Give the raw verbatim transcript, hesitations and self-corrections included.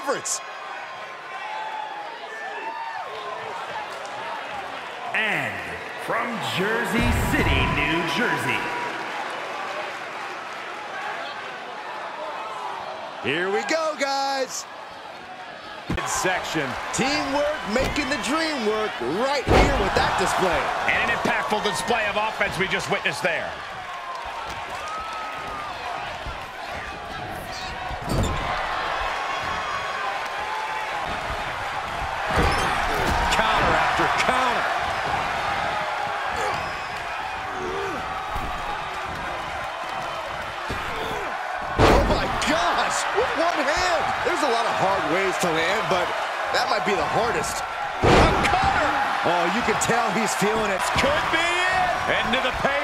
favorites. And from Jersey City, New Jersey, here we go, guys. Midsection. Teamwork making the dream work right here with that display. And an impactful display of offense we just witnessed there. Counter after counter. Oh my gosh, with one hand. There's a lot of hard ways to land, but that might be the hardest. A cutter! Oh, you can tell he's feeling it. Could be it. Into the paint.